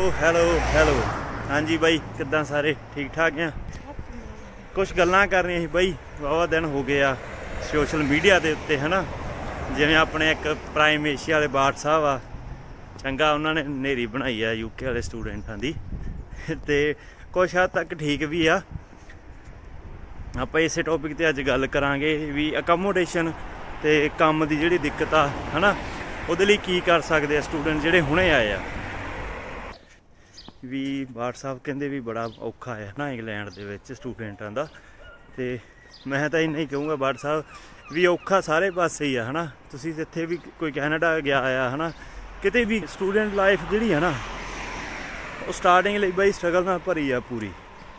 Hello hello. ਹਾਂਜੀ ਬਾਈ, ਕਿੱਦਾਂ ਸਾਰੇ ਠੀਕ ਠਾਕ ਆ? ਕੁਛ ਗੱਲਾਂ ਕਰਨੀਆਂ ਸੀ ਬਾਈ, ਵਾਹਵਾ ਦਿਨ ਹੋ ਗਏ ਆ ਸੋਸ਼ਲ ਮੀਡੀਆ ਦੇ ਉੱਤੇ ਹੈ ਨਾ। ਜਿਵੇਂ ਆਪਣੇ ਇੱਕ ਪ੍ਰਾਈਮ ਏਸ਼ੀਆ ਵਾਲੇ ਬਾਠ ਸਾਹਿਬ ਆ, ਚੰਗਾ ਉਹਨਾਂ ਨੇ ਹਨੇਰੀ ਬਣਾਈ ਆ ਯੂਕੇ ਵਾਲੇ ਸਟੂਡੈਂਟਾਂ ਦੀ, ਅਤੇ ਕੁਛ ਹੱਦ ਤੱਕ ਠੀਕ ਵੀ ਆ। ਆਪਾਂ ਇਸੇ ਟੌਪਿਕ 'ਤੇ ਅੱਜ ਗੱਲ ਕਰਾਂਗੇ ਵੀ ਅਕੋਮੋਡੇਸ਼ਨ ਅਤੇ ਕੰਮ ਦੀ ਜਿਹੜੀ ਦਿੱਕਤ ਆ ਹੈ ਨਾ, ਉਹਦੇ ਲਈ ਕੀ ਕਰ ਸਕਦੇ ਆ ਸਟੂਡੈਂਟ ਜਿਹੜੇ ਹੁਣੇ ਆਏ ਆ। ਵੀ ਬਾਠ ਸਾਹਿਬ ਕਹਿੰਦੇ ਵੀ ਬੜਾ ਔਖਾ ਹੈ ਨਾ ਇੰਗਲੈਂਡ ਦੇ ਵਿੱਚ ਸਟੂਡੈਂਟਾਂ ਦਾ, ਅਤੇ ਮੈਂ ਤਾਂ ਇੰਨਾ ਹੀ ਕਹੂੰਗਾ ਬਾਠ ਸਾਹਿਬ ਵੀ ਔਖਾ ਸਾਰੇ ਪਾਸੇ ਹੀ ਆ ਹੈ ਨਾ। ਤੁਸੀਂ ਜਿੱਥੇ ਵੀ ਕੋਈ ਕੈਨੇਡਾ ਗਿਆ ਆ ਹੈ ਨਾ, ਕਿਤੇ ਵੀ ਸਟੂਡੈਂਟ ਲਾਈਫ ਜਿਹੜੀ ਹੈ ਨਾ ਉਹ ਸਟਾਰਟਿੰਗ ਲਈ ਬਾਈ ਸਟਰਗਲ ਨਾਲ ਭਰੀ ਆ ਪੂਰੀ।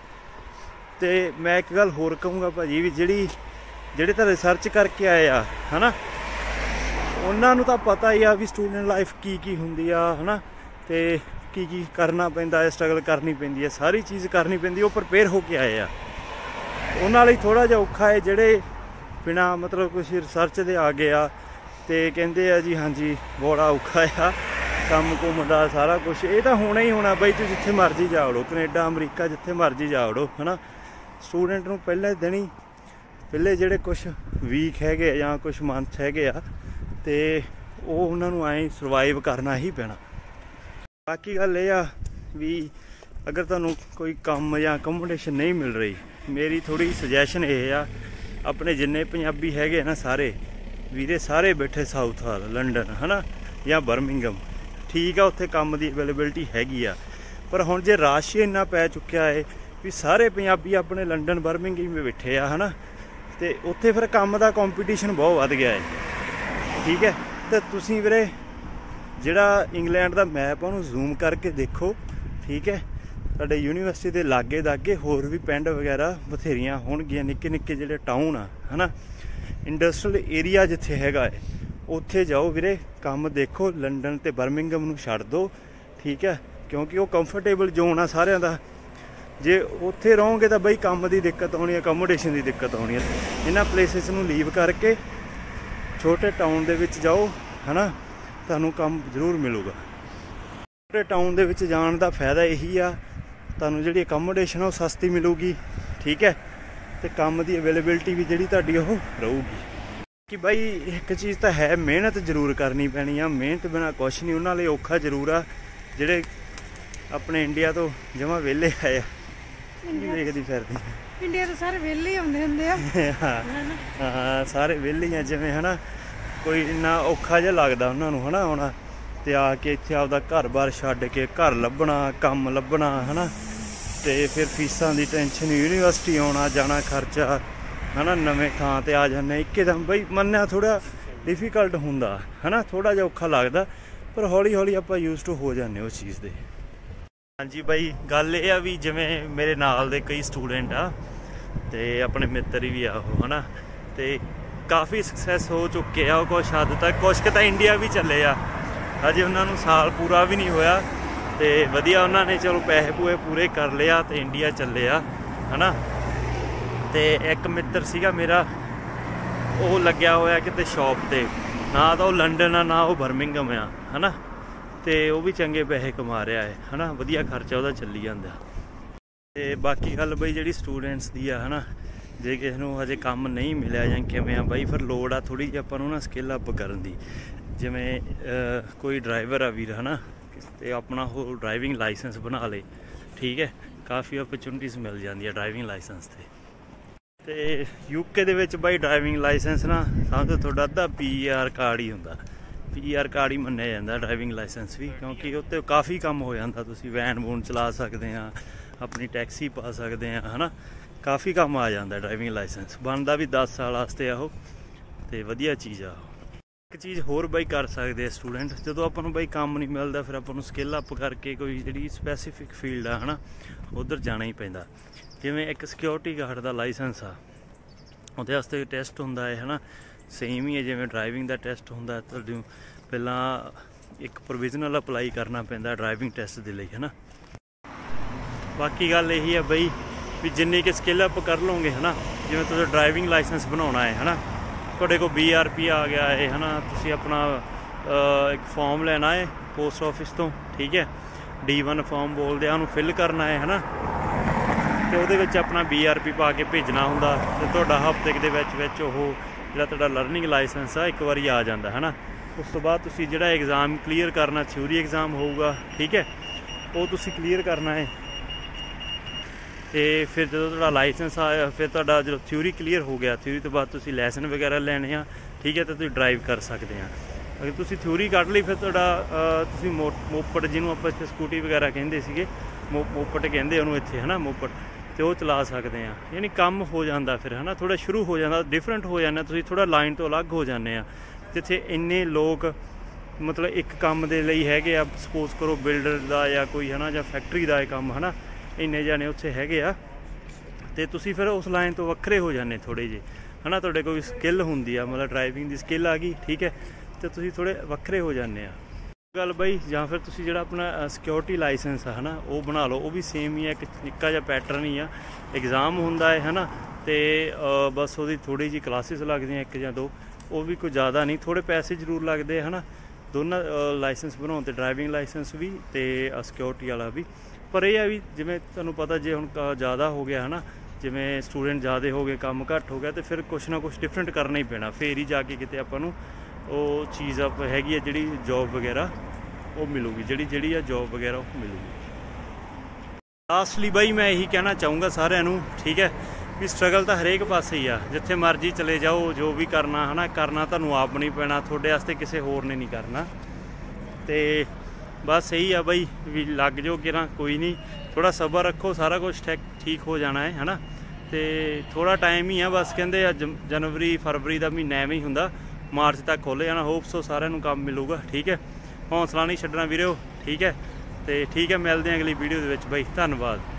ਅਤੇ ਮੈਂ ਇੱਕ ਗੱਲ ਹੋਰ ਕਹੂੰਗਾ ਭਾਅ ਜੀ, ਵੀ ਜਿਹੜੇ ਤਾਂ ਰਿਸਰਚ ਕਰਕੇ ਆਏ ਆ ਹੈ ਨਾ, ਉਹਨਾਂ ਨੂੰ ਤਾਂ ਪਤਾ ਹੀ ਆ ਵੀ ਸਟੂਡੈਂਟ ਲਾਈਫ ਕੀ ਹੁੰਦੀ ਆ ਹੈ ਨਾ, ਅਤੇ ਕੀ ਕਰਨਾ ਪੈਂਦਾ ਹੈ, ਸਟਰਗਲ ਕਰਨੀ ਪੈਂਦੀ ਹੈ, ਸਾਰੀ ਚੀਜ਼ ਕਰਨੀ ਪੈਂਦੀ, ਉਹ ਪ੍ਰਪੇਅਰ ਹੋ ਕੇ ਆਏ ਆ। ਉਹਨਾਂ ਲਈ ਥੋੜ੍ਹਾ ਜਿਹਾ ਔਖਾ ਹੈ ਜਿਹੜੇ ਬਿਨਾਂ ਮਤਲਬ ਕੁਛ ਰਿਸਰਚ ਦੇ ਆ ਗਏ ਆ ਅਤੇ ਕਹਿੰਦੇ ਆ ਜੀ ਹਾਂਜੀ ਬੜਾ ਔਖਾ ਆ ਕੰਮ ਕੁੰਮ ਦਾ ਸਾਰਾ ਕੁਛ। ਇਹ ਤਾਂ ਹੋਣਾ ਹੀ ਹੋਣਾ ਬਾਈ, ਤੁਸੀਂ ਜਿੱਥੇ ਮਰਜ਼ੀ ਜਾ ਵੜੋ, ਕਨੇਡਾ ਅਮਰੀਕਾ ਜਿੱਥੇ ਮਰਜ਼ੀ ਜਾ ਵੜੋ ਹੈ ਨਾ। ਸਟੂਡੈਂਟ ਨੂੰ ਪਹਿਲੇ ਜਿਹੜੇ ਕੁਛ ਵੀਕ ਹੈਗੇ ਜਾਂ ਕੁਛ ਮੰਥ ਹੈਗੇ ਆ, ਅਤੇ ਉਹ ਉਹਨਾਂ ਨੂੰ ਐਂ ਸਰਵਾਈਵ ਕਰਨਾ ਹੀ ਪੈਣਾ। ਬਾਕੀ ਗੱਲ ਇਹ ਆ ਵੀ ਅਗਰ ਤੁਹਾਨੂੰ ਕੋਈ ਕੰਮ ਜਾਂ ਅਕੋਮੋਡੇਸ਼ਨ ਨਹੀਂ ਮਿਲ ਰਹੀ, ਮੇਰੀ ਥੋੜ੍ਹੀ ਸੁਜੈਸ਼ਨ ਇਹ ਆ, ਆਪਣੇ ਜਿੰਨੇ ਪੰਜਾਬੀ ਹੈਗੇ ਨਾ ਸਾਰੇ ਵੀਰੇ, ਸਾਰੇ ਬੈਠੇ ਸਾਊਥ ਹਾਲ ਲੰਡਨ ਹੈ ਨਾ ਜਾਂ ਬਰਮਿੰਗਮ, ਠੀਕ ਆ, ਉੱਥੇ ਕੰਮ ਦੀ ਅਵੇਲੇਬਿਲਿਟੀ ਹੈਗੀ ਆ। ਪਰ ਹੁਣ ਜੇ ਰਸ਼ ਇੰਨਾ ਪੈ ਚੁੱਕਿਆ ਹੈ ਵੀ ਸਾਰੇ ਪੰਜਾਬੀ ਆਪਣੇ ਲੰਡਨ ਬਰਮਿੰਗਮ ਬੈਠੇ ਆ ਹੈ ਨਾ, ਅਤੇ ਉੱਥੇ ਫਿਰ ਕੰਮ ਦਾ ਕੰਪੀਟੀਸ਼ਨ ਬਹੁਤ ਵੱਧ ਗਿਆ ਹੈ। ਠੀਕ ਹੈ, ਅਤੇ ਤੁਸੀਂ ਵੀਰੇ ਜਿਹੜਾ ਇੰਗਲੈਂਡ ਦਾ ਮੈਪ ਆ ਉਹਨੂੰ ਜ਼ੂਮ ਕਰਕੇ ਦੇਖੋ। ਠੀਕ ਹੈ, ਸਾਡੇ ਯੂਨੀਵਰਸਿਟੀ ਦੇ ਲਾਗੇ ਹੋਰ ਵੀ ਪਿੰਡ ਵਗੈਰਾ ਬਥੇਰੀਆਂ ਹੋਣਗੀਆਂ, ਨਿੱਕੇ ਜਿਹੜੇ ਟਾਊਨ ਆ ਹੈ ਨਾ, ਇੰਡਸਟਰੀਅਲ ਏਰੀਆ ਜਿੱਥੇ ਹੈਗਾ ਹੈ, ਉੱਥੇ ਜਾਓ ਵੀਰੇ, ਕੰਮ ਦੇਖੋ। ਲੰਡਨ ਅਤੇ ਬਰਮਿੰਗਮ ਨੂੰ ਛੱਡ ਦਿਓ। ਠੀਕ ਹੈ, ਕਿਉਂਕਿ ਉਹ ਕੰਫਰਟੇਬਲ ਜ਼ੋਨ ਆ ਸਾਰਿਆਂ ਦਾ। ਜੇ ਉੱਥੇ ਰਹੋਗੇ ਤਾਂ ਬਈ ਕੰਮ ਦੀ ਦਿੱਕਤ ਆਉਣੀ, ਅਕੋਮੋਡੇਸ਼ਨ ਦੀ ਦਿੱਕਤ ਆਉਣੀ ਹੈ। ਇਹਨਾਂ ਪਲੇਸਿਸ ਨੂੰ ਲੀਵ ਕਰਕੇ ਛੋਟੇ ਟਾਊਨ ਦੇ ਵਿੱਚ ਜਾਓ ਹੈ ਨਾ, ਤੁਹਾਨੂੰ ਕੰਮ ਜ਼ਰੂਰ ਮਿਲੂਗਾ। ਛੋਟੇ ਟਾਊਨ ਦੇ ਵਿੱਚ ਜਾਣ ਦਾ ਫਾਇਦਾ ਇਹੀ ਆ, ਤੁਹਾਨੂੰ ਜਿਹੜੀ ਅਕੋਮੋਡੇਸ਼ਨ ਆ ਉਹ ਸਸਤੀ ਮਿਲੂਗੀ। ਠੀਕ ਹੈ, ਅਤੇ ਕੰਮ ਦੀ ਅਵੇਲੇਬਿਲਿਟੀ ਵੀ ਜਿਹੜੀ ਤੁਹਾਡੀ ਉਹ ਰਹੂਗੀ। ਕਿ ਬਾਈ ਇੱਕ ਚੀਜ਼ ਤਾਂ ਹੈ, ਮਿਹਨਤ ਜ਼ਰੂਰ ਕਰਨੀ ਪੈਣੀ ਆ, ਮਿਹਨਤ ਬਿਨਾਂ ਕੁਛ ਨਹੀਂ। ਉਹਨਾਂ ਲਈ ਔਖਾ ਜ਼ਰੂਰ ਆ ਜਿਹੜੇ ਆਪਣੇ ਇੰਡੀਆ ਤੋਂ ਜਮਾਂ ਵਿਹਲੇ ਆਏ ਆ। ਦੇਖਦੀ ਫਿਰਦੀ ਇੰਡੀਆ ਤੋਂ ਸਾਰੇ ਵਿਹਲੇ ਹੀ ਆਉਂਦੇ ਹੁੰਦੇ ਆ। ਹਾਂ ਸਾਰੇ ਵਿਹਲੇ ਹੀ ਆ, ਜਿਵੇਂ ਹੈ ਨਾ ਕੋਈ ਇੰਨਾ ਔਖਾ ਜਿਹਾ ਲੱਗਦਾ ਉਹਨਾਂ ਨੂੰ ਹੈ ਨਾ ਆਉਣਾ, ਅਤੇ ਆ ਕੇ ਇੱਥੇ ਆਪਦਾ ਘਰ-ਬਾਰ ਛੱਡ ਕੇ ਘਰ ਲੱਭਣਾ, ਕੰਮ ਲੱਭਣਾ ਹੈ ਨਾ, ਅਤੇ ਫਿਰ ਫੀਸਾਂ ਦੀ ਟੈਨਸ਼ਨ, ਯੂਨੀਵਰਸਿਟੀ ਆਉਣਾ ਜਾਣਾ ਖਰਚਾ ਹੈ ਨਾ, ਨਵੇਂ ਥਾਂ 'ਤੇ ਆ ਜਾਂਦੇ ਇੱਕਦਮ। ਬਈ ਮੰਨਿਆ ਥੋੜ੍ਹਾ ਡਿਫੀਕਲਟ ਹੁੰਦਾ ਹੈ ਨਾ, ਥੋੜ੍ਹਾ ਜਿਹਾ ਔਖਾ ਲੱਗਦਾ, ਪਰ ਹੌਲੀ ਆਪਾਂ ਯੂਜ਼ ਟੂ ਹੋ ਜਾਂਦੇ ਉਸ ਚੀਜ਼ ਦੇ। ਹਾਂਜੀ ਬਾਈ, ਗੱਲ ਇਹ ਆ ਵੀ ਜਿਵੇਂ ਮੇਰੇ ਨਾਲ ਦੇ ਕਈ ਸਟੂਡੈਂਟ ਆ ਅਤੇ ਆਪਣੇ ਮਿੱਤਰ ਵੀ ਆ ਉਹ ਹੈ ਨਾ, ਅਤੇ ਕਾਫੀ ਸਕਸੈਸ ਹੋ ਚੁੱਕੇ ਆ ਉਹ ਕੁਛ ਹੱਦ ਤੱਕ। ਕੁਛ ਕੁ ਤਾਂ ਇੰਡੀਆ ਵੀ ਚੱਲੇ ਆ, ਅਜੇ ਉਹਨਾਂ ਨੂੰ ਸਾਲ ਪੂਰਾ ਵੀ ਨਹੀਂ ਹੋਇਆ, ਅਤੇ ਵਧੀਆ ਉਹਨਾਂ ਨੇ ਚਲੋ ਪੈਸੇ ਪੂਏ ਪੂਰੇ ਕਰ ਲਿਆ ਅਤੇ ਇੰਡੀਆ ਚੱਲੇ ਆ ਹੈ ਨਾ। ਅਤੇ ਇੱਕ ਮਿੱਤਰ ਸੀਗਾ ਮੇਰਾ, ਉਹ ਲੱਗਿਆ ਹੋਇਆ ਕਿਤੇ ਸ਼ੌਪ 'ਤੇ, ਨਾ ਤਾਂ ਉਹ ਲੰਡਨ ਆ ਨਾ ਉਹ ਬਰਮਿੰਗਮ ਆ ਹੈ ਨਾ, ਅਤੇ ਉਹ ਵੀ ਚੰਗੇ ਪੈਸੇ ਕਮਾ ਰਿਹਾ ਹੈ ਨਾ, ਵਧੀਆ ਖਰਚਾ ਉਹਦਾ ਚੱਲੀ ਜਾਂਦਾ। ਅਤੇ ਬਾਕੀ ਗੱਲ ਬਈ ਜਿਹੜੀ ਸਟੂਡੈਂਟਸ ਦੀ ਆ ਹੈ ਨਾ, ਜੇ ਕਿਸੇ ਨੂੰ ਹਜੇ ਕੰਮ ਨਹੀਂ ਮਿਲਿਆ ਜਾਂ ਕਿਵੇਂ ਆ ਬਾਈ, ਫਿਰ ਲੋੜ ਆ ਥੋੜ੍ਹੀ ਜਿਹੀ ਆਪਾਂ ਨੂੰ ਨਾ ਸਕਿੱਲ ਅਪ ਕਰਨ ਦੀ। ਜਿਵੇਂ ਕੋਈ ਡਰਾਈਵਰ ਆ ਵੀਰ ਹੈ ਨਾ, ਅਤੇ ਆਪਣਾ ਉਹ ਡਰਾਈਵਿੰਗ ਲਾਇਸੈਂਸ ਬਣਾ ਲਏ। ਠੀਕ ਹੈ, ਕਾਫੀ ਓਪਰਚੁਨਿਟੀਜ਼ ਮਿਲ ਜਾਂਦੀਆਂ ਡਰਾਈਵਿੰਗ ਲਾਇਸੈਂਸ 'ਤੇ। ਅਤੇ ਯੂਕੇ ਦੇ ਵਿੱਚ ਬਾਈ ਡਰਾਈਵਿੰਗ ਲਾਇਸੈਂਸ ਨਾ ਸਮਝੋ ਤੁਹਾਡਾ ਅੱਧਾ PR ਕਾਰਡ ਹੀ ਹੁੰਦਾ, PR ਕਾਰਡ ਹੀ ਮੰਨਿਆ ਜਾਂਦਾ ਡਰਾਈਵਿੰਗ ਲਾਇਸੈਂਸ ਵੀ, ਕਿਉਂਕਿ ਉੱਤੇ ਕਾਫੀ ਕੰਮ ਹੋ ਜਾਂਦਾ। ਤੁਸੀਂ ਵੈਨ ਵੂਨ ਚਲਾ ਸਕਦੇ ਆ, ਆਪਣੀ ਟੈਕਸੀ ਪਾ ਸਕਦੇ ਆ ਹੈ ਨਾ, ਕਾਫੀ ਕੰਮ ਆ ਜਾਂਦਾ ਡਰਾਈਵਿੰਗ ਲਾਇਸੈਂਸ। ਬਣਦਾ ਵੀ 10 ਸਾਲ ਵਾਸਤੇ ਆ ਉਹ, ਅਤੇ ਵਧੀਆ ਚੀਜ਼ ਆ। ਇੱਕ ਚੀਜ਼ ਹੋਰ ਬਾਈ ਕਰ ਸਕਦੇ ਆ ਸਟੂਡੈਂਟ, ਜਦੋਂ ਆਪਾਂ ਨੂੰ ਬਾਈ ਕੰਮ ਨਹੀਂ ਮਿਲਦਾ, ਫਿਰ ਆਪਾਂ ਨੂੰ ਸਕਿੱਲ ਅਪ ਕਰਕੇ ਕੋਈ ਜਿਹੜੀ ਸਪੈਸੀਫਿਕ ਫੀਲਡ ਆ ਹੈ ਨਾ, ਉੱਧਰ ਜਾਣਾ ਹੀ ਪੈਂਦਾ। ਜਿਵੇਂ ਇੱਕ ਸਿਕਿਉਰਿਟੀ ਗਾਰਡ ਦਾ ਲਾਇਸੈਂਸ ਆ, ਉਹਦੇ ਵਾਸਤੇ ਟੈਸਟ ਹੁੰਦਾ ਹੈ ਨਾ, ਸੇਮ ਹੀ ਹੈ ਜਿਵੇਂ ਡਰਾਈਵਿੰਗ ਦਾ ਟੈਸਟ ਹੁੰਦਾ। ਤੁਹਾਨੂੰ ਪਹਿਲਾਂ ਇੱਕ ਪ੍ਰੋਵਿਜ਼ਨਲ ਅਪਲਾਈ ਕਰਨਾ ਪੈਂਦਾ ਡਰਾਈਵਿੰਗ ਟੈਸਟ ਦੇ ਲਈ ਹੈ ਨਾ। ਬਾਕੀ ਗੱਲ ਇਹੀ ਹੈ ਬਈ ਵੀ ਜਿੰਨੀ ਕਿ ਸਕਿੱਲ ਅਪ ਕਰ ਲਓਗੇ ਹੈ ਨਾ, ਜਿਵੇਂ ਤੁਸੀਂ ਡਰਾਈਵਿੰਗ ਲਾਇਸੈਂਸ ਬਣਾਉਣਾ ਹੈ ਨਾ, ਤੁਹਾਡੇ ਕੋਲ BRP ਆ ਗਿਆ ਹੈ ਨਾ, ਤੁਸੀਂ ਆਪਣਾ ਇੱਕ ਫਾਰਮ ਲੈਣਾ ਹੈ ਪੋਸਟ ਆਫਿਸ ਤੋਂ। ਠੀਕ ਹੈ, D1 ਫਾਰਮ ਬੋਲਦੇ ਆ, ਉਹਨੂੰ ਫਿਲ ਕਰਨਾ ਹੈ ਨਾ, ਤੇ ਉਹਦੇ ਵਿੱਚ ਆਪਣਾ BRP ਪਾ ਕੇ ਭੇਜਣਾ ਹੁੰਦਾ, ਤੇ ਤੁਹਾਡਾ ਹਫ਼ਤੇ ਦੇ ਵਿੱਚ ਉਹ ਜਿਹੜਾ ਤੁਹਾਡਾ ਲਰਨਿੰਗ ਲਾਇਸੈਂਸ ਆ ਇੱਕ ਵਾਰੀ ਆ ਜਾਂਦਾ ਹੈ ਨਾ। ਉਸ ਤੋਂ ਬਾਅਦ ਤੁਸੀਂ ਜਿਹੜਾ ਐਗਜ਼ਾਮ ਕਲੀਅਰ ਕਰਨਾ, ਥਿਊਰੀ ਐਗਜ਼ਾਮ ਹੋਊਗਾ, ਠੀਕ ਹੈ, ਉਹ ਤੁਸੀਂ ਕਲੀਅਰ ਕਰਨਾ ਹੈ। ਤੇ ਫਿਰ ਜਦੋਂ ਤੁਹਾਡਾ ਲਾਇਸੈਂਸ ਆਇਆ, ਫਿਰ ਤੁਹਾਡਾ ਜਦੋਂ ਥਿਊਰੀ ਕਲੀਅਰ ਹੋ ਗਿਆ, ਥਿਊਰੀ ਤੋਂ ਬਾਅਦ ਤੁਸੀਂ ਲੈਸਨ ਵਗੈਰਾ ਲੈਣੇ ਆ, ਠੀਕ ਹੈ, ਤਾਂ ਤੁਸੀਂ ਡਰਾਈਵ ਕਰ ਸਕਦੇ ਆ। ਅਗਰ ਤੁਸੀਂ ਥਿਊਰੀ ਕੱਢ ਲਈ, ਫਿਰ ਤੁਹਾਡਾ ਤੁਸੀਂ ਮੋਪੜ, ਜਿਹਨੂੰ ਆਪਾਂ ਇੱਥੇ ਸਕੂਟੀ ਵਗੈਰਾ ਕਹਿੰਦੇ ਸੀਗੇ, ਮੋਪੜ ਕਹਿੰਦੇ ਉਹਨੂੰ ਇੱਥੇ ਹੈ ਨਾ, ਮੋਪੜ, ਤੇ ਉਹ ਚਲਾ ਸਕਦੇ ਆ। ਯਾਨੀ ਕੰਮ ਹੋ ਜਾਂਦਾ ਫਿਰ ਹੈ ਨਾ, ਥੋੜ੍ਹਾ ਸ਼ੁਰੂ ਹੋ ਜਾਂਦਾ, ਡਿਫਰੈਂਟ ਹੋ ਜਾਂਦਾ, ਤੁਸੀਂ ਥੋੜ੍ਹਾ ਲਾਈਨ ਤੋਂ ਅਲੱਗ ਹੋ ਜਾਂਦੇ ਆ। ਜਿੱਥੇ ਇੰਨੇ ਲੋਕ ਮਤਲਬ ਇੱਕ ਕੰਮ ਦੇ ਲਈ ਹੈਗੇ ਆ, ਸਪੋਜ਼ ਕਰੋ ਬਿਲਡਰ ਦਾ ਜਾਂ ਕੋਈ ਹੈ ਨਾ, ਜਾਂ ਫੈਕਟਰੀ ਦਾ ਇਹ ਕੰਮ ਹੈ ਨਾ, ਇੰਨੇ ਜਾਣੇ ਉੱਥੇ ਹੈਗੇ ਆ, ਅਤੇ ਤੁਸੀਂ ਫਿਰ ਉਸ ਲਾਈਨ ਤੋਂ ਵੱਖਰੇ ਹੋ ਜਾਂਦੇ ਥੋੜ੍ਹੇ ਜਿਹੇ ਹੈ ਨਾ। ਤੁਹਾਡੇ ਕੋਈ ਸਕਿੱਲ ਹੁੰਦੀ ਆ, ਮਤਲਬ ਡਰਾਈਵਿੰਗ ਦੀ ਸਕਿੱਲ ਆ ਗਈ, ਠੀਕ ਹੈ, ਅਤੇ ਤੁਸੀਂ ਥੋੜ੍ਹੇ ਵੱਖਰੇ ਹੋ ਜਾਂਦੇ ਆ। ਗੱਲ ਬਈ, ਜਾਂ ਫਿਰ ਤੁਸੀਂ ਜਿਹੜਾ ਆਪਣਾ ਸਿਕਿਉਰਿਟੀ ਲਾਇਸੈਂਸ ਆ ਹੈ ਨਾ, ਉਹ ਬਣਾ ਲਓ। ਉਹ ਵੀ ਸੇਮ ਹੀ ਆ, ਇੱਕ ਨਿੱਕਾ ਜਿਹਾ ਪੈਟਰਨ ਹੀ ਆ, ਐਗਜ਼ਾਮ ਹੁੰਦਾ ਹੈ ਨਾ, ਅਤੇ ਬਸ ਉਹਦੀ ਥੋੜ੍ਹੀ ਜਿਹੀ ਕਲਾਸਿਸ ਲੱਗਦੀਆਂ, 1 ਜਾਂ 2, ਉਹ ਵੀ ਕੋਈ ਜ਼ਿਆਦਾ ਨਹੀਂ, ਥੋੜ੍ਹੇ ਪੈਸੇ ਜ਼ਰੂਰ ਲੱਗਦੇ ਹੈ ਨਾ, ਦੋਨਾਂ ਲਾਇਸੈਂਸ ਬਣਾਉਣ 'ਤੇ, ਡਰਾਈਵਿੰਗ ਲਾਇਸੈਂਸ ਵੀ ਅਤੇ ਸਿਕਿਉਰਿਟੀ ਵਾਲਾ ਵੀ। ਪਰ ਇਹ ਆ ਵੀ ਜਿਵੇਂ ਤੁਹਾਨੂੰ ਪਤਾ, ਜੇ ਹੁਣ ਜ਼ਿਆਦਾ ਹੋ ਗਿਆ ਹੈ ਨਾ, ਜਿਵੇਂ ਸਟੂਡੈਂਟ ਜ਼ਿਆਦਾ ਹੋ ਗਏ, ਕੰਮ ਘੱਟ ਹੋ ਗਿਆ, ਅਤੇ ਫਿਰ ਕੁਛ ਨਾ ਕੁਛ ਡਿਫਰੈਂਟ ਕਰਨਾ ਹੀ ਪੈਣਾ, ਫਿਰ ਹੀ ਜਾ ਕੇ ਕਿਤੇ ਆਪਾਂ ਨੂੰ ਉਹ ਚੀਜ਼ ਹੈਗੀ ਆ ਜਿਹੜੀ ਜੋਬ ਵਗੈਰਾ ਉਹ ਮਿਲੂਗੀ, ਜਿਹੜੀ ਆ ਜੋਬ ਵਗੈਰਾ ਉਹ ਮਿਲੂਗੀ। ਲਾਸਟਲੀ ਬਾਈ ਮੈਂ ਇਹੀ ਕਹਿਣਾ ਚਾਹੂँਗਾ ਸਾਰਿਆਂ ਨੂੰ, ਠੀਕ ਹੈ, ਵੀ ਸਟਰਗਲ ਤਾਂ ਹਰੇਕ ਪਾਸੇ ਹੀ ਆ, ਜਿੱਥੇ ਮਰਜ਼ੀ ਚਲੇ ਜਾਓ, ਜੋ ਵੀ ਕਰਨਾ ਹੈ ਨਾ, ਕਰਨਾ ਤੁਹਾਨੂੰ ਆਪ ਨਹੀਂ ਪੈਣਾ, ਤੁਹਾਡੇ ਵਾਸਤੇ ਕਿਸੇ ਹੋਰ ਨੇ ਨਹੀਂ ਕਰਨਾ। ਅਤੇ ਬਸ ਇਹੀ ਆ ਬਾਈ, ਵੀ ਲੱਗ ਜਾਓ ਕਿਰਾਂ, ਕੋਈ ਨਹੀਂ, ਥੋੜ੍ਹਾ ਸਬਰ ਰੱਖੋ, ਸਾਰਾ ਕੁਛ ਠੀਕ ਹੋ ਜਾਣਾ ਹੈ ਨਾ। ਅਤੇ ਥੋੜ੍ਹਾ ਟਾਈਮ ਹੀ ਆ ਬਸ, ਕਹਿੰਦੇ ਆ ਜਨਵਰੀ ਫਰਵਰੀ ਦਾ ਮਹੀਨਾ ਐਵੇਂ ਹੀ ਹੁੰਦਾ, ਮਾਰਚ ਤੱਕ ਖੁੱਲ੍ਹ ਜਾਣਾ। ਹੋਪਸੋ ਸਾਰਿਆਂ ਨੂੰ ਕੰਮ ਮਿਲੂਗਾ, ਠੀਕ ਹੈ, ਹੌਸਲਾ ਨਹੀਂ ਛੱਡਣਾ ਵੀਰੋ, ਠੀਕ ਹੈ। ਅਤੇ ਠੀਕ ਹੈ, ਮਿਲਦੇ ਹਾਂ ਅਗਲੀ ਵੀਡੀਓ ਦੇ ਵਿੱਚ ਬਾਈ, ਧੰਨਵਾਦ।